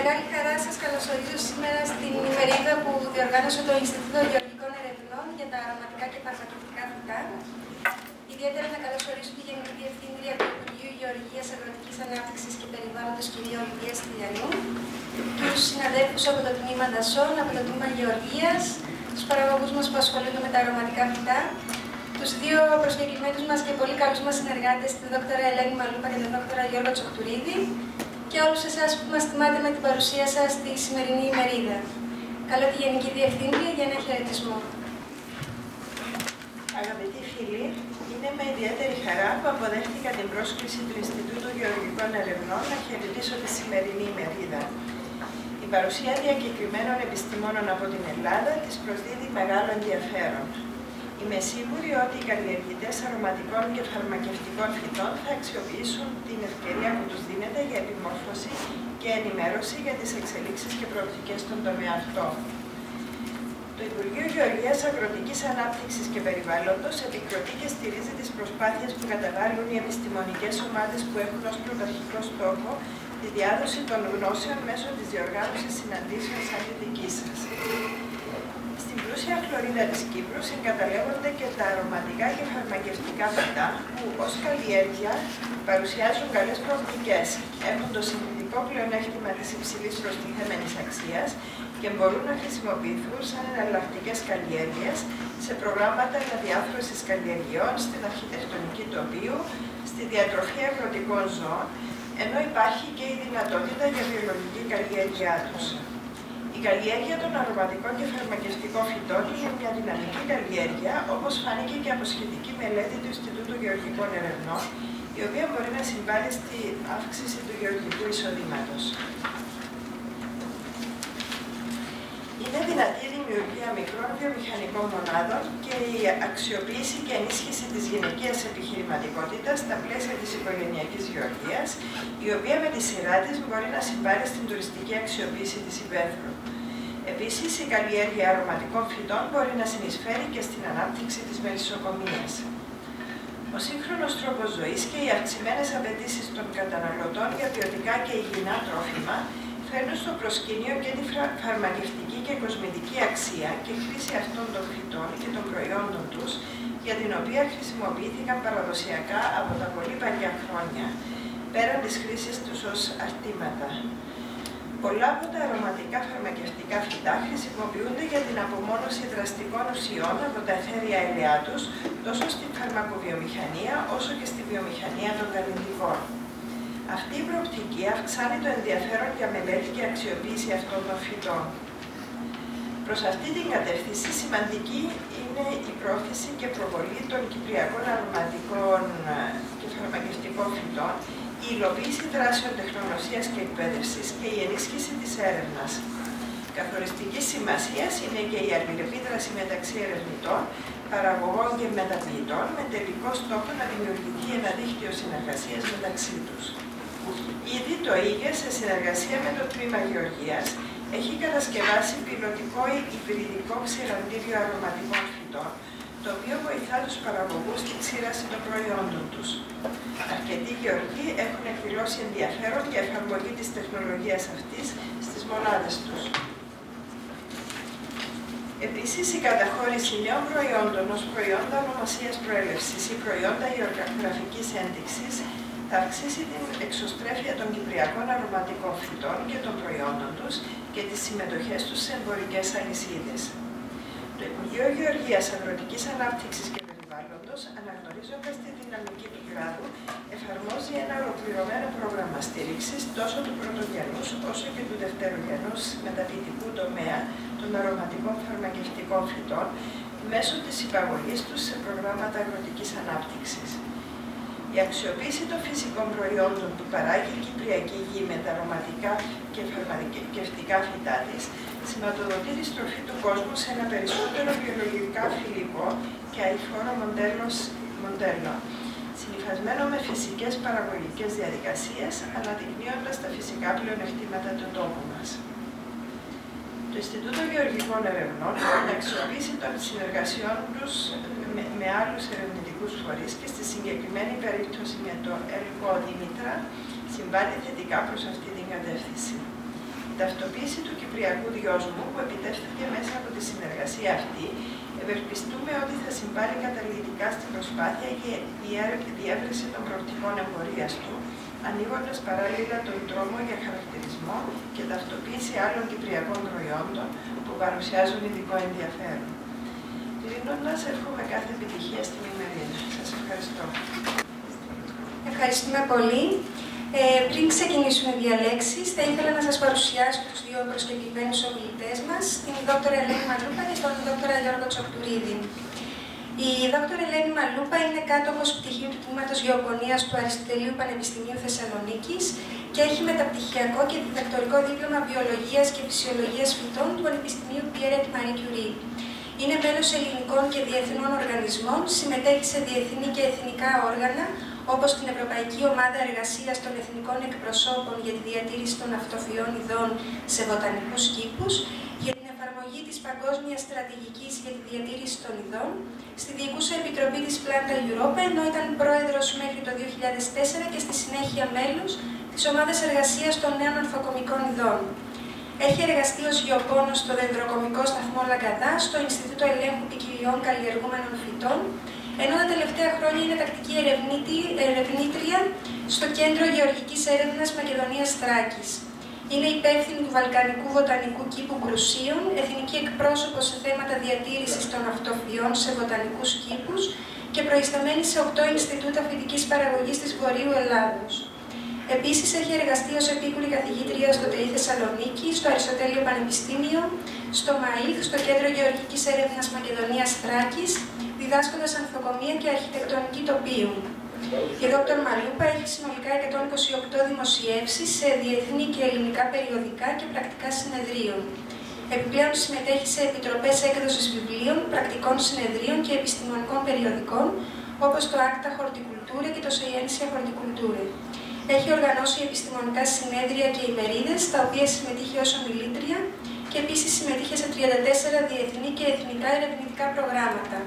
μεγάλη χαρά σας καλωσορίζω σήμερα στην ημερίδα που διοργάνωσε το Ινστιτούτο Γεωργικών Ερευνών για τα αρωματικά και φαρμακευτικά φυτά. Ιδιαίτερα να καλωσορίσω τη Γενική Διευθύντρια του Υπουργείου Γεωργίας, Αγροτικής Ανάπτυξης και Περιβάλλοντος, κυρία Ολυμπία Στυλιανού, τους συναδέλφους από το τμήμα Δασών, από το τμήμα Γεωργίας, τους παραγωγούς μας που ασχολούνται με τα αρωματικά φυτά, τους δύο προσκεκλημένους μας και πολύ καλούς μας συνεργάτες, τη δόκτωρα Ελένη Μαλούπα και τον δόκτωρα Γιώργο Τσοχτουρίδη, και όλους εσάς που μας τιμάτε με την παρουσία σας στη σημερινή ημερίδα. Καλώ τη Γενική Διευθύντρια για ένα χαιρετισμό. Αγαπητοί φίλοι, είναι με ιδιαίτερη χαρά που αποδέχτηκα την πρόσκληση του Ινστιτούτου Γεωργικών Ερευνών να χαιρετήσω τη σημερινή ημερίδα. Η παρουσία διακεκριμένων επιστημόνων από την Ελλάδα της προσδίδει μεγάλο ενδιαφέρον. Είμαι σίγουρη ότι οι καλλιεργητές αρωματικών και φαρμακευτικών φυτών θα αξιοποιήσουν την ευκαιρία που τους δίνεται για επιμόρφωση και ενημέρωση για τις εξελίξεις και προοπτικές στον τομέα αυτό. Το Υπουργείο Γεωργίας, Αγροτικής Ανάπτυξης και Περιβάλλοντος επικροτεί και στηρίζει τις προσπάθειες που καταβάλουν οι επιστημονικές ομάδες που έχουν ως πρωταρχικό στόχο τη διάδοση των γνώσεων μέσω της διοργάνωσης συναντήσεων σαν τη δική σας. Στην πλούσια χλωρίδα της Κύπρου συγκαταλέγονται και τα αρωματικά και φαρμακευτικά φυτά που ως καλλιέργεια παρουσιάζουν καλές προοπτικές, έχουν το συγκριτικό πλεονέκτημα της υψηλής προστιθέμενης αξίας και μπορούν να χρησιμοποιηθούν σαν εναλλακτικές καλλιέργειες σε προγράμματα αναδιάρθρωσης καλλιεργειών, στην αρχιτεκτονική τοπίου, στη διατροφή αγροτικών ζώων, ενώ υπάρχει και η δυνατότητα για βιολογική καλλιέργειά τους. Η καλλιέργεια των αρωματικών και φαρμακευτικών φυτών είναι μια δυναμική καλλιέργεια, όπως φάνηκε και από σχετική μελέτη του Ινστιτούτου Γεωργικών Ερευνών, η οποία μπορεί να συμβάλλει στην αύξηση του γεωργικού εισοδήματος. Είναι δυνατή η δημιουργία μικρών βιομηχανικών μονάδων και η αξιοποίηση και ενίσχυση της γυναικείας επιχειρηματικότητας στα πλαίσια της οικογενειακής γεωργίας, η οποία με τη σειρά της μπορεί να συμβάλλει στην τουριστική αξιοποίηση της υπαίθρου. Επίσης, η καλλιέργεια αρωματικών φυτών μπορεί να συνεισφέρει και στην ανάπτυξη της μελισσοκομείας. Ο σύγχρονος τρόπος ζωής και οι αυξημένες απαιτήσεις των καταναλωτών για ποιοτικά και υγιεινά τρόφιμα φέρνουν στο προσκήνιο και τη φαρμακευτική και κοσμητική αξία και χρήση αυτών των φυτών και των προϊόντων τους, για την οποία χρησιμοποιήθηκαν παραδοσιακά από τα πολύ παλιά χρόνια, πέραν της χρήσης τους ως αρτήματα. Πολλά από τα αρωματικά φαρμακευτικά φυτά χρησιμοποιούνται για την απομόνωση δραστικών ουσιών από τα αιθέρια ελαιά τους, τόσο στην φαρμακοβιομηχανία όσο και στη βιομηχανία των καλλιντικών. Αυτή η προοπτική αυξάνει το ενδιαφέρον για μελέτη και αξιοποίηση αυτών των φυτών. Προς αυτή την κατεύθυνση, σημαντική είναι η πρόθεση και προβολή των κυπριακών αρωματικών και φαρμακευτικών φυτών, η υλοποίηση δράσεων τεχνογνωσίας και εκπαίδευσης και η ενίσχυση της έρευνας. Καθοριστικής σημασίας είναι και η αλληλεπίδραση μεταξύ ερευνητών, παραγωγών και μεταποιητών, με τελικό στόχο να δημιουργηθεί ένα δίκτυο συνεργασίας μεταξύ τους. Ήδη το ΙΓΕ, σε συνεργασία με το Τμήμα Γεωργίας, έχει κατασκευάσει πιλωτικό υβριδικό ξηραντήριο αρωματικών φυτών, το οποίο βοηθά τους παραγωγούς στην ξήραση των προϊόντων τους. Αρκετοί γεωργοί έχουν εκδηλώσει ενδιαφέρον για εφαρμογή της τεχνολογίας αυτής στις μονάδες τους. Επίσης, η καταχώρηση νέων προϊόντων ως προϊόντα ονομασίας προέλευσης ή προϊόντα γεωγραφικής ένδειξης θα αυξήσει την εξωστρέφεια των κυπριακών αρωματικών φυτών και των προϊόντων τους και τις συμμετοχές τους σε εμπορικές αλυσίδες. Το Υπουργείο Γεωργίας, Αγροτικής Ανάπτυξης και Περιβάλλοντος, αναγνωρίζοντας τη δυναμική του κλάδου, εφαρμόζει ένα ολοκληρωμένο πρόγραμμα στήριξης τόσο του πρωτογενούς όσο και του δευτερογενούς μεταποιητικού τομέα των αρωματικών φαρμακευτικών φυτών μέσω της υπαγωγής τους σε προγράμματα αγροτικής ανάπτυξης. Η αξιοποίηση των φυσικών προϊόντων που παράγει η Κυπριακή Γη με τα αρωματικά και φαρμακευτικά φυτά της σηματοδοτεί τη στροφή του κόσμου σε ένα περισσότερο βιολογικά φιλικό και αειφόρο μοντέλο, συνυφασμένο με φυσικές παραγωγικές διαδικασίες, αναδεικνύοντας τα φυσικά πλεονεκτήματα του τόπου μας. Το Ινστιτούτο Γεωργικών Ερευνών, με αξιοποίηση των συνεργασιών τους με άλλους ερευνητικούς φορείς και στη συγκεκριμένη περίπτωση με το ΕΛΚΟ Δήμητρα, συμβάλλει θετικά προς αυτή την κατεύθυνση. ταυτοποίηση του κυπριακού δυόσμου που επιτεύχθηκε μέσα από τη συνεργασία αυτή, ευελπιστούμε ότι θα συμβάλλει καταλυτικά στην προσπάθεια για διεύρυνση των προοπτικών εμπορίας του, ανοίγοντας παράλληλα τον δρόμο για χαρακτηρισμό και ταυτοποίηση άλλων κυπριακών προϊόντων που παρουσιάζουν ειδικό ενδιαφέρον. Κλείνοντας, εύχομαι κάθε επιτυχία στην ημερίδα. Σας ευχαριστώ. Ευχαριστούμε πολύ. Πριν ξεκινήσουν οι διαλέξεις, θα ήθελα να σας παρουσιάσω τους δύο προσκεκλημένους ομιλητές μας, την Δ. Ελένη Μαλούπα και τον Δ. Γιώργο Τσοκτουρίδη. Η Δ. Ελένη Μαλούπα είναι κάτοχος πτυχίου του τμήματος Γεωπονίας του Αριστοτελείου Πανεπιστημίου Θεσσαλονίκης και έχει μεταπτυχιακό και διδακτορικό δίπλωμα Βιολογίας και Φυσιολογίας Φυτών του Πανεπιστημίου Πιέρετ Μαρί Κιουρί. Είναι μέλος ελληνικών και διεθνών οργανισμών, συμμετέχει σε διεθνή και εθνικά όργανα, όπως την Ευρωπαϊκή Ομάδα Εργασίας των Εθνικών Εκπροσώπων για τη διατήρηση των αυτοφυών ειδών σε βοτανικούς κήπους, για την εφαρμογή της Παγκόσμιας Στρατηγικής για τη Διατήρηση των Ειδών, στη Διοικούσα Επιτροπή της Planta Europa, ενώ ήταν πρόεδρος μέχρι το 2004 και στη συνέχεια μέλος της Ομάδας Εργασίας των Νέων Ανθοκομικών Ειδών. Έχει εργαστεί ως γεωπόνος στο Δεντροκομικό Σταθμό Λαγκαδά, στο Ινστιτούτο Ελέγχου Ποικιλιών Καλλιεργούμενων Φυτών, ενώ τα τελευταία χρόνια είναι τακτική ερευνήτρια στο Κέντρο Γεωργικής Έρευνας Μακεδονίας Θράκης. Είναι υπεύθυνη του Βαλκανικού Βοτανικού Κήπου Κρουσίων, εθνική εκπρόσωπος σε θέματα διατήρησης των αυτοφυών σε βοτανικούς κήπους και προϊσταμένη σε 8 Ινστιτούτα Φυτικής Παραγωγής της Βορείου Ελλάδος. Επίσης, έχει εργαστεί ως επίκουρη καθηγήτρια στο ΤΕΙ Θεσσαλονίκη, στο Αριστοτέλειο Πανεπιστήμιο, στο ΜΑΙΘ, στο Κέντρο Γεωργικής Έρευνας Μακεδονίας Θράκης, διδάσκοντας ανθοκομεία και αρχιτεκτονική τοπίου. Η Δ. Μαλούπα έχει συνολικά 128 δημοσιεύσεις σε διεθνή και ελληνικά περιοδικά και πρακτικά συνεδρίων. Επιπλέον συμμετέχει σε επιτροπές έκδοσης βιβλίων, πρακτικών συνεδρίων και επιστημονικών περιοδικών, όπως το Acta Horticulture και το Scientia Horticulture. Έχει οργανώσει επιστημονικά συνέδρια και ημερίδες, στα οποία συμμετείχε ως ομιλήτρια και επίσης συμμετείχε σε 34 διεθνή και εθνικά ερευνητικά προγράμματα.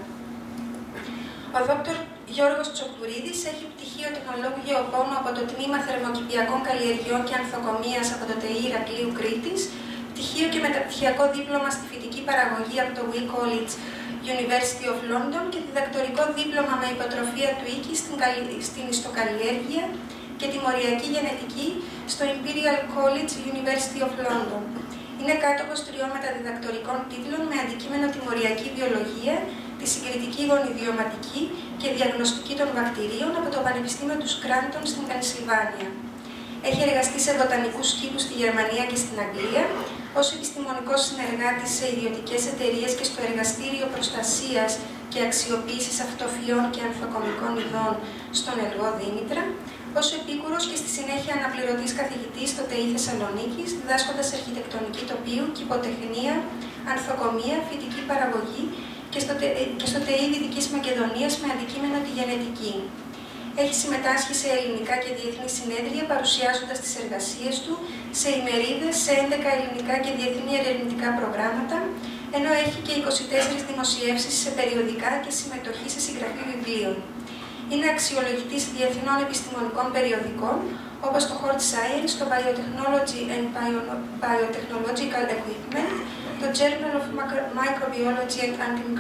Ο Δ. Γιώργος Τσοκτουρίδης έχει πτυχίο τεχνολόγου γεωπόνου από το Τμήμα Θερμοκηπιακών Καλλιεργειών και Ανθοκομείας από το ΤΕΙ Ηρακλείου Κρήτης, πτυχίο και μεταπτυχιακό δίπλωμα στη φυτική παραγωγή από το Week College University of London και διδακτορικό δίπλωμα με υποτροφία του οίκη στην ιστοκαλλιέργεια και τιμωριακή γενετική στο Imperial College University of London. Είναι κάτοχος 3 μεταδιδακτορικών τίτλων με αντικείμενο τιμωριακή βιολογία, τη συγκριτική γονιδιωματική και διαγνωστική των βακτηρίων από το Πανεπιστήμιο του Σκράντον στην Πενσιλβάνια. Έχει εργαστεί σε βοτανικούς κήπους στη Γερμανία και στην Αγγλία, ως επιστημονικός συνεργάτης σε ιδιωτικές εταιρείες και στο Εργαστήριο Προστασίας και Αξιοποίησης Αυτοφυών και Ανθοκομικών Ειδών στον Ελγό Δήμητρα, ως επίκουρος και στη συνέχεια αναπληρωτής καθηγητής στο ΤΕΙ Θεσσαλονίκης, διδάσκοντας αρχιτεκτονική τοπίου, κηποτεχνία, ανθοκομεία, φυτική παραγωγή και στο ΤΕΙ Δυτικής Μακεδονίας με αντικείμενο τη γενετική. Έχει συμμετάσχει σε ελληνικά και διεθνή συνέδρια, παρουσιάζοντας τις εργασίες του σε ημερίδες, σε 11 ελληνικά και διεθνή ερευνητικά προγράμματα, ενώ έχει και 24 δημοσιεύσεις σε περιοδικά και συμμετοχή σε συγγραφή βιβλίων. Είναι αξιολογητής διεθνών επιστημονικών περιοδικών, όπως το Hort Science, το Biotechnology and Biotechnological Equipment, το Journal of Microbiology and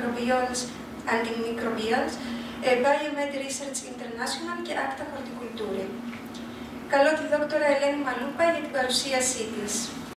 Antimicrobials, Biomed Research International και Acta Horticulture. Καλώ τη Δ. Ελένη Μαλούπα για την παρουσίασή της.